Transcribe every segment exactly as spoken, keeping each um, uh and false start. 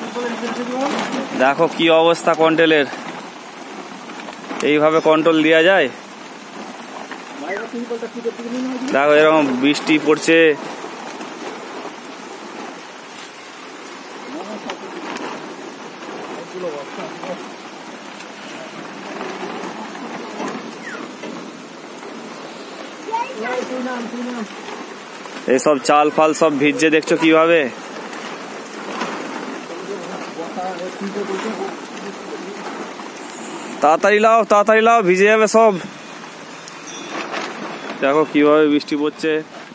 দেখো কি অবস্থা কন্ট্রোলের, এইভাবে কন্ট্রোল দেওয়া যায়? দেখো এরকম বৃষ্টি পড়ছে, এইসব চাল ফাল সব ভিজছে, দেখছো কিভাবে? তাড়াতাড়ি লাও তাড়াতাড়ি লাও, ভিজে যাবে সব। দেখো কিভাবে বৃষ্টি পড়ছে।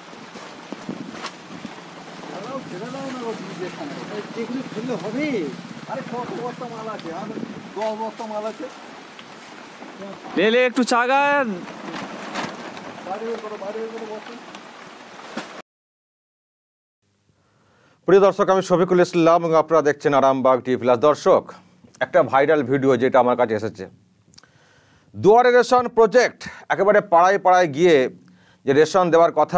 লেলে একটু চাগা। প্রিয় দর্শক, আমি শফিকুল ইসলাম এবং আপনারা দেখছেন আরামবাগ টিভি প্লাস। দর্শক, একটা ভাইরাল ভিডিও যেটা আমার কাছে এসেছে, দুয়ারে রেশন প্রজেক্ট একেবারে পাড়ায় পাড়ায় গিয়ে যে রেশন দেওয়ার কথা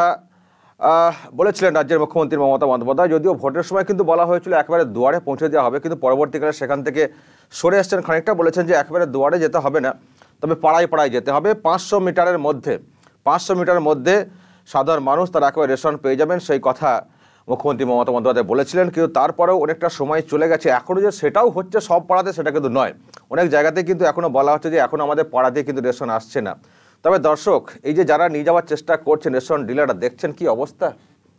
বলেছিলেন রাজ্যের মুখ্যমন্ত্রী মমতা বন্দ্যোপাধ্যায়। যদিও ভোটের সময় কিন্তু বলা হয়েছিল একেবারে দুয়ারে পৌঁছে দেওয়া হবে, কিন্তু পরবর্তীকালে সেখান থেকে সরে আসছেন খানিকটা, বলেছেন যে একেবারে দুয়ারে যেতে হবে না, তবে পাড়ায় পাড়ায় যেতে হবে। পাঁচশো মিটারের মধ্যে পাঁচশো মিটারের মধ্যে সাধারণ মানুষ তারা একেবারে রেশন পেয়ে যাবেন, সেই কথা মুখ্যমন্ত্রী মমতা বন্দ্যোপাধ্যায় বলেছিলেন। কিন্তু তারপরেও অনেকটা সময় চলে গেছে, এখনও যে সেটাও হচ্ছে সব পাড়াতে সেটা কিন্তু নয়। অনেক জায়গাতে কিন্তু এখনও বলা হচ্ছে যে এখন আমাদের পাড়াতে কিন্তু রেশন আসছে না। তবে দর্শক, এই যে যারা নিয়ে যাওয়ার চেষ্টা করছেন রেশন ডিলাররা, দেখছেন কি অবস্থা।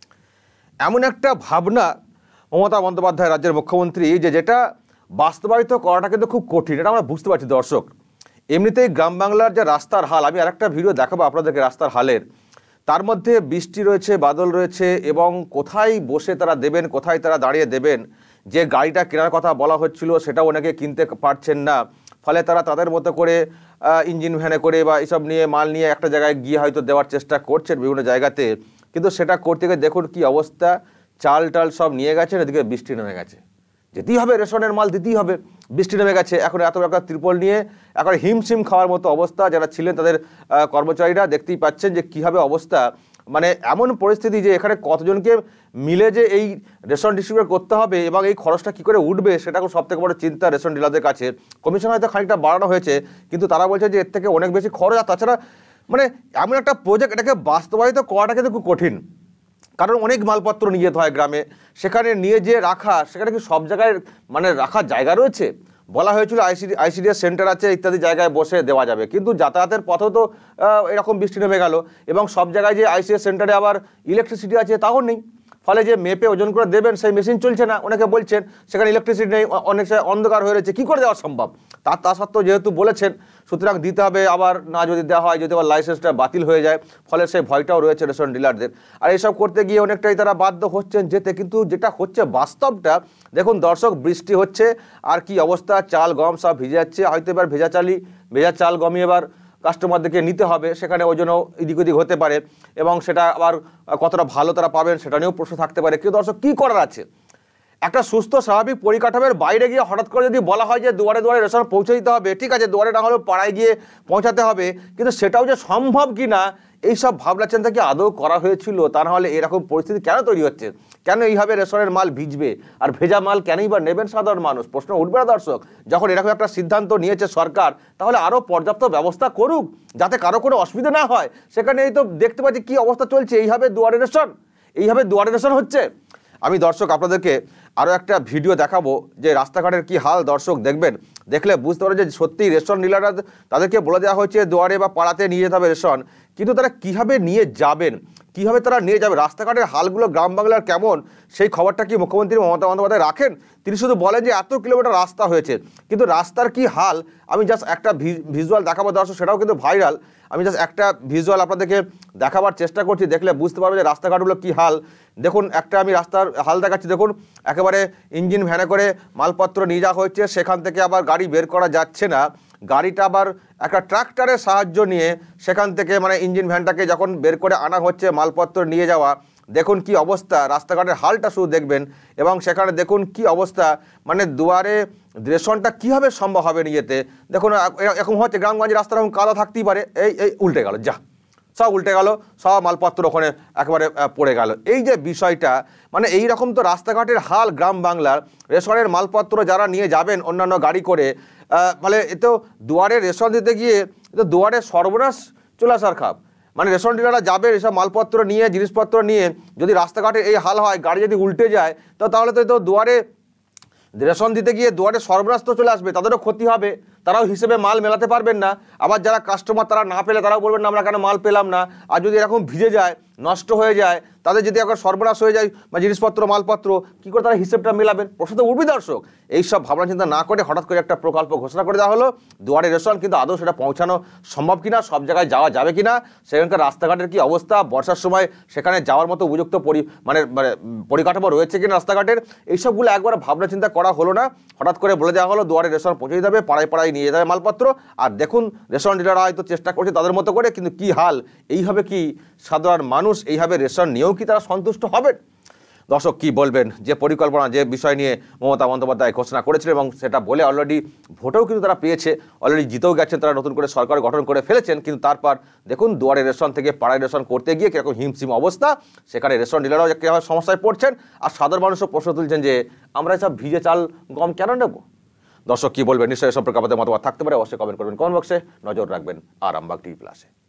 এমন একটা ভাবনা মমতা বন্দ্যোপাধ্যায় রাজ্যের মুখ্যমন্ত্রী, যে যেটা বাস্তবায়িত করাটা কিন্তু খুব কঠিন, এটা আমরা বুঝতে পারছি। দর্শক, এমনিতেই গ্রাম বাংলার যে রাস্তার হাল, আমি আরেকটা ভিডিও দেখাবো আপনাদেরকে রাস্তার হালের, তার মধ্যে বৃষ্টি রয়েছে, বাদল রয়েছে, এবং কোথায় বসে তারা দেবেন, কোথায় তারা দাঁড়িয়ে দেবেন, যে গাড়িটা কেনার কথা বলা হচ্ছিল সেটাও অনেকে কিনতে পারছেন না। ফলে তারা তাদের মতো করে ইঞ্জিন ভ্যানে করে বা এসব নিয়ে মাল নিয়ে একটা জায়গায় গিয়ে হয়তো দেওয়ার চেষ্টা করছেন বিভিন্ন জায়গাতে, কিন্তু সেটা করতে গিয়ে দেখুন কি অবস্থা। চাল টাল সব নিয়ে গেছেন, এদিকে বৃষ্টি নেমে গেছে, যেতেই হবে, রেশনের মাল দিতেই হবে, বৃষ্টি নেমে গেছে। এখন এত একটা ত্রিপল নিয়ে এখন হিমশিম খাওয়ার মতো অবস্থা। যারা ছিলেন তাদের কর্মচারীরা দেখতেই পাচ্ছেন যে কীভাবে অবস্থা, মানে এমন পরিস্থিতি যে এখানে কতজনকে মিলে যে এই রেশন ডিস্ট্রিবিউট করতে হবে এবং এই খরচটা কী করে উঠবে, সেটা সব থেকে বড় চিন্তা রেশন ডিলারদের কাছে। কমিশন হয়তো খানিকটা বাড়ানো হয়েছে, কিন্তু তারা বলছে যে এর থেকে অনেক বেশি খরচ। আর তাছাড়া মানে এমন একটা প্রজেক্ট, এটাকে বাস্তবায়িত করাটা কিন্তু খুব কঠিন, কারণ অনেক মালপত্র নিয়ে যেতে হয় গ্রামে, সেখানে নিয়ে যেয়ে রাখা, সেখানে কি সব জায়গায় মানে রাখার জায়গা রয়েছে? বলা হয়েছিল আইসিডি আইসিডিএস সেন্টার আছে, ইত্যাদি জায়গায় বসে দেওয়া যাবে, কিন্তু যাতায়াতের পথেও তো এরকম বৃষ্টি নেমে গেল, এবং সব জায়গায় যে আইসিডিএস সেন্টারে আবার ইলেকট্রিসিটি আছে তাও নেই। ফলে যে মেপে ওজন করে দেবেন সেই মেশিন চলছে না, অনেকে বলছেন সেখানে ইলেকট্রিসিটি নেই, অনেক অন্ধকার হয়ে রয়েছে, কী করে দেওয়া সম্ভব? তার তা সত্ত্বেও যেহেতু বলেছেন, সুতরাং দিতে হবে। আবার না যদি দেওয়া হয়, যদি আবার লাইসেন্সটা বাতিল হয়ে যায়, ফলে সেই ভয়টাও রয়েছে রেশন ডিলারদের। আর এইসব করতে গিয়ে অনেকটাই তারা বাধ্য হচ্ছেন যেতে, কিন্তু যেটা হচ্ছে বাস্তবটা দেখুন দর্শক, বৃষ্টি হচ্ছে আর কি অবস্থা, চাল গম সব ভিজে যাচ্ছে। হয়তো এবার ভেজা চালই ভেজা চাল গমই এবার কাস্টমারদেরকে নিতে হবে, সেখানে ওজনও এদিক ওদিক হতে পারে, এবং সেটা আবার কতটা ভালো তারা পাবেন সেটা নিয়েও প্রশ্ন থাকতে পারে। কিন্তু দর্শক, কী করার আছে? একটা সুস্থ স্বাভাবিক পরিকাঠামোর বাইরে গিয়ে হঠাৎ করে যদি বলা হয় যে দুয়ারে দুয়ারে রেশন পৌঁছে দিতে হবে, ঠিক আছে, দুয়ারে না হলেও পাড়ায় গিয়ে পৌঁছাতে হবে, কিন্তু সেটাও যে সম্ভব কি না এইসব ভাবনা চিন্তা কি আদৌ করা হয়েছিল? তা না হলে এরকম পরিস্থিতি কেন তৈরি হচ্ছে? কেন এইভাবে রেশনের মাল ভিজবে? আর ভেজা মাল কেনই বা নেবেন সাধারণ মানুষ? প্রশ্ন উঠবে না দর্শক? যখন এরকম একটা সিদ্ধান্ত নিয়েছে সরকার, তাহলে আরও পর্যাপ্ত ব্যবস্থা করুক যাতে কারো কোনো অসুবিধা না হয়। সেখানে এই তো দেখতে পাচ্ছি কী অবস্থা চলছে, এইভাবে দুয়ারে রেশন এইভাবে দুয়ারে রেশন হচ্ছে। আমি দর্শক আপনাদেরকে আরও একটা ভিডিও দেখাবো যে রাস্তাঘাটের কি হাল, দর্শক দেখবেন, দেখলে বুঝতে পারবে যে সত্যিই রেশন ডিলাররা, তাদেরকে বলে দেওয়া হয়েছে দুয়ারে বা পাড়াতে নিয়ে যেতে হবে রেশন, কিন্তু তারা কীভাবে নিয়ে যাবেন, কীভাবে তারা নিয়ে যাবে, রাস্তাঘাটের হালগুলো গ্রাম বাংলার কেমন, সেই খবরটা কি মুখ্যমন্ত্রী মমতা বন্দ্যোপাধ্যায় রাখেন? তিনি শুধু বলেন যে এত কিলোমিটার রাস্তা হয়েছে, কিন্তু রাস্তার কি হাল আমি জাস্ট একটা ভিজুয়াল দেখাবো দর্শক, সেটাও কিন্তু ভাইরাল। আমি জাস্ট একটা ভিজুয়াল আপনাদেরকে দেখাবার চেষ্টা করছি, দেখলে বুঝতে পারবে যে রাস্তাঘাটগুলো কী হাল। দেখুন, একটা আমি রাস্তার হাল দেখাচ্ছি, দেখুন একেবারে ইঞ্জিন ভ্যানে করে মালপত্র নিয়ে যাওয়া হচ্ছে, সেখান থেকে আবার গাড়ি বের করা যাচ্ছে না, গাড়িটা আবার একটা ট্রাক্টরের সাহায্য নিয়ে সেখান থেকে মানে ইঞ্জিন ভ্যানটাকে যখন বের করে আনা হচ্ছে মালপত্র নিয়ে যাওয়া। দেখুন কি অবস্থা, রাস্তাঘাটের হালটা শুধু দেখবেন, এবং সেখানে দেখুন কি অবস্থা, মানে দুয়ারে রেশনটা কীভাবে সম্ভব হবে নিয়ে যেতে। দেখুন এখন হচ্ছে গ্রামগঞ্জের রাস্তাটা কাদা থাকতেই পারে, এই এই উল্টে গেল, যা সব উল্টে গেল, সব মালপত্র ওখানে একেবারে পড়ে গেল। এই যে বিষয়টা, মানে এই রকম তো রাস্তাঘাটের হাল গ্রাম বাংলার। রেশনের মালপত্র যারা নিয়ে যাবেন অন্যান্য গাড়ি করে, মানে এ তো দুয়ারে রেশন দিতে গিয়ে তো দুয়ারে সর্বনাশ চলে আসার খাপ। মানে রেশন ডিলাররা যাবে এসব মালপত্র নিয়ে, জিনিসপত্র নিয়ে, যদি রাস্তাঘাটে এই হাল হয়, গাড়ি যদি উল্টে যায়, তো তাহলে তো দুয়ারে রেশন দিতে গিয়ে দুয়ারে সর্বনাশ তো চলে আসবে, তাদেরও ক্ষতি হবে, তারাও হিসেবে মাল মেলাতে পারবেন না। আবার যারা কাস্টমার তারা না পেলে তারাও বলবেন না আমরা কেন মাল পেলাম না। আর যদি এরকম ভিজে যায়, নষ্ট হয়ে যায়, তাদের যদি একবার সর্বনাশ হয়ে যায় বা জিনিসপত্র মালপত্র, কী করে তারা হিসেবটা মেলাবেন? প্রশ্ন তো উঠবে দর্শক। এইসব ভাবনা চিন্তা না করে হঠাৎ করে একটা প্রকল্প ঘোষণা করে দেওয়া হলো দুয়ারে রেশন, কিন্তু আদৌ সেটা পৌঁছানো সম্ভব কিনা, সব জায়গায় যাওয়া যাবে কিনা, সেখানকার রাস্তাঘাটের কি অবস্থা, বর্ষার সময় সেখানে যাওয়ার মতো উপযুক্ত পরি মানে মানে পরিকাঠামো রয়েছে কিনা রাস্তাঘাটের, এইসবগুলো একবার ভাবনা চিন্তা করা হলো না। হঠাৎ করে বলে দেওয়া হলো দুয়ারে রেশন পৌঁছে যাবে, পাড়ায় পাড়ায় নিয়ে যাবে মালপত্র। আর দেখুন রেশন ডিলাররা হয়তো চেষ্টা করছে তাদের মতো করে, কিন্তু কি হাল, এইভাবে কি সাধারণ মানুষ এইভাবে রেশন নিয়েও কি তারা সন্তুষ্ট হবেন? দর্শক কি বলবেন? যে পরিকল্পনা, যে বিষয় নিয়ে মমতা বন্দ্যোপাধ্যায় ঘোষণা করেছিলেন এবং সেটা বলে অলরেডি ভোটেও কিন্তু তারা পেয়েছে, অলরেডি জিতেও গেছেন, তারা নতুন করে সরকার গঠন করে ফেলেছেন, কিন্তু তারপর দেখুন দুয়ারে রেশন থেকে পাড়ায় রেশন করতে গিয়ে কীরকম হিমশিম অবস্থা, সেখানে রেশন ডিলাররাও কীভাবে সমস্যায় পড়ছেন, আর সাধারণ মানুষও প্রশ্ন তুলছেন যে আমরা এসব ভিজে চাল গম কেন নেব? দর্শক কি বলবেন? নিশ্চয়ই এ সম্পর্কে আমাদের মতামত থাকতে পারে, অবশ্যই কমেন্ট করবেন কমেন্ট বক্সে। নজর রাখবেন আরামবাগ টিভি প্লাসে।